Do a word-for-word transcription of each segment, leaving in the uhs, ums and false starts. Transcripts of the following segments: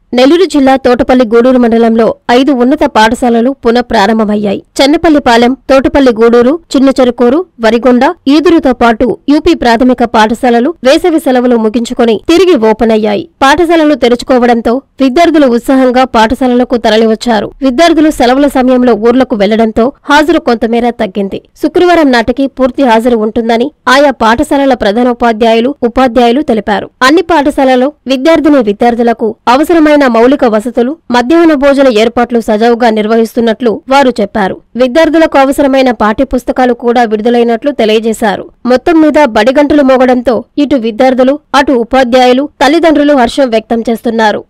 నెల్లూరు జిల్లా తోటపల్లి గూడూరు మండలంలో ఐదు ఉన్నత పాఠశాలలు పునః ప్రారంభమయ్యాయి. చెన్నపల్లిపాలెం, తోటపల్లి గూడూరు, చిన్నచెరుకూరు, వరిగొండ, ఈదురుతో పాటు యూపీ ప్రాథమిక పాఠశాలలు వేసవి సెలవులు ముగించుకుని తిరిగి ఓపెన్ అయ్యాయి. పాఠశాలలు తెరుచుకోవడంతో విద్యార్థులు ఉత్సాహంగా పాఠశాలలకు తరలివచ్చారు. విద్యార్థులు సెలవుల సమయంలో ఊర్లకు వెళ్లడంతో హాజరు కొంతమేర తగ్గింది. శుక్రవారం నాటికి పూర్తి హాజరు ఉంటుందని ఆయా పాఠశాలల ప్రధానోపాధ్యాయులు, ఉపాధ్యాయులు తెలిపారు. అన్ని పాఠశాలలో విద్యార్థిని విద్యార్థులకు అవసరమైన మౌలిక వసతులు, మధ్యాహ్న భోజన ఏర్పాట్లు సజావుగా నిర్వహిస్తున్నట్లు వారు చెప్పారు. విద్యార్థులకు అవసరమైన పాఠ్యపుస్తకాలు కూడా విడుదలైనట్లు తెలియజేశారు. మొత్తం మీద బడిగంటలు మోగడంతో ఇటు విద్యార్థులు, అటు ఉపాధ్యాయులు, తల్లిదండ్రులు హర్షం వ్యక్తం చేస్తున్నారు.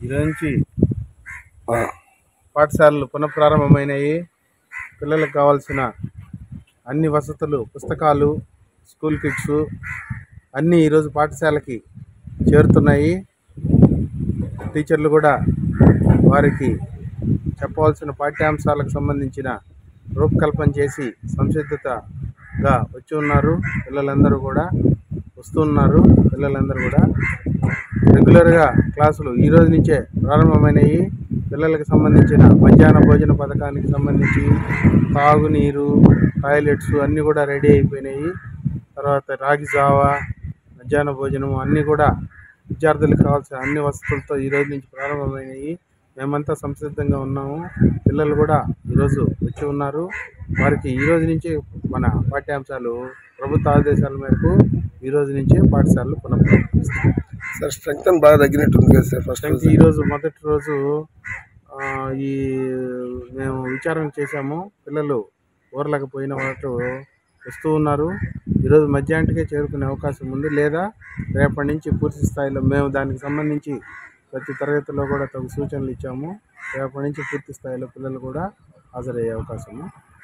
పాఠశాలలు పునఃప్రారంభమైనాయి. పిల్లలకు కావాల్సిన అన్ని వసతులు, పుస్తకాలు, స్కూల్ కిట్స్ అన్నీ ఈరోజు పాఠశాలకి చేరుతున్నాయి. టీచర్లు కూడా వారికి చెప్పవలసిన పాఠ్యాంశాలకు సంబంధించిన రూపకల్పన చేసి సంసిద్ధతగా వచ్చి ఉన్నారు. పిల్లలందరూ కూడా వస్తున్నారు. పిల్లలందరూ కూడా రెగ్యులర్గా క్లాసులు ఈ రోజు నుంచే ప్రారంభమైనవి. పిల్లలకు సంబంధించిన మధ్యాహ్న భోజన పథకానికి సంబంధించి తాగునీరు, టాయిలెట్స్ అన్నీ కూడా రెడీ అయిపోయినాయి. తర్వాత రాగి జావా, మధ్యాహ్న భోజనం అన్నీ కూడా విద్యార్థులకు కావాల్సిన అన్ని వసతులతో ఈరోజు నుంచి ప్రారంభమైనవి. మేమంతా సంసిద్ధంగా ఉన్నాము. పిల్లలు కూడా ఈరోజు వచ్చి ఉన్నారు. వారికి ఈరోజు నుంచి మన పాఠ్యాంశాలు ప్రభుత్వ ఆదేశాల మేరకు ఈరోజు నుంచే పాఠశాలలు పునఃప్రారంభిస్తాం. సార్ స్ట్రెంగ్త్ బాగా తగ్గినట్టుంది కదా సార్? ఫస్ట్ ఈరోజు మొదటి రోజు ఈ మేము విచారణ చేశాము. పిల్లలు ఊర్లకు పోయిన వాళ్ళు వస్తూ ఉన్నారు. ఈరోజు మధ్యాహ్నానికే చేరుకునే అవకాశం ఉంది, లేదా రేపటి నుంచి పూర్తి స్థాయిలో మేము దానికి సంబంధించి ప్రతి తరగతిలో కూడా తగు సూచనలు ఇచ్చాము. రేపటి నుంచి పూర్తి స్థాయిలో పిల్లలు కూడా హాజరయ్యే అవకాశము.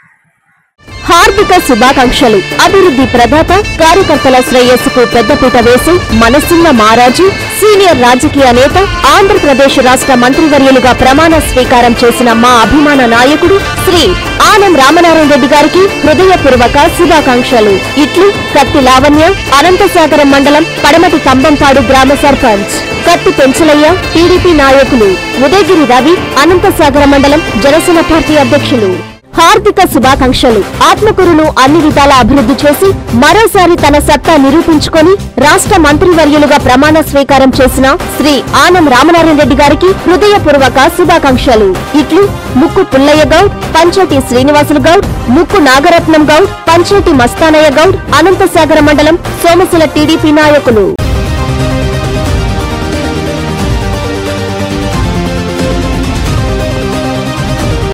హార్దిక శుభాకాంక్షలు. అభివృద్ధి ప్రదాత, కార్యకర్తల శ్రేయస్సుకు పెద్దపీట వేసి మనసున్న మారాజు, సీనియర్ రాజకీయ నేత, ఆంధ్రప్రదేశ్ రాష్ట్ర మంత్రివర్యులుగా ప్రమాణ స్వీకారం చేసిన మా అభిమాన నాయకుడు శ్రీ ఆనం రామనారాయణ రెడ్డి గారికి హృదయపూర్వక శుభాకాంక్షలు. ఇట్లు కత్తి లావణ్య, అనంతసాగరం మండలం పడమటి కంబంపాడు గ్రామ సర్పంచ్. కత్తి పెంచలయ్య, టీడీపీ నాయకులు. ఉదయగిరి రవి, అనంతసాగరం మండలం జనసేన పార్టీ అధ్యక్షులు. హార్దిక శుభాకాంక్షలు. ఆత్మకూరును అన్ని విధాల అభివృద్ధి చేసి మరోసారి తన సత్తా నిరూపించుకొని రాష్ట్ర మంత్రివర్యులుగా ప్రమాణ స్వీకారం చేసిన శ్రీ ఆనం రామనారాయణ రెడ్డి గారికి హృదయపూర్వక శుభాకాంక్షలు. ఇట్లు ముక్కు పుల్లయ్య గౌడ్, పంచేటి శ్రీనివాసులు గౌడ్, ముక్కు నాగరత్నం గౌడ్, పంచేటి మస్తానయ్య గౌడ్, అనంతసాగర మండలం సోమశిల టీడీపీ నాయకులు.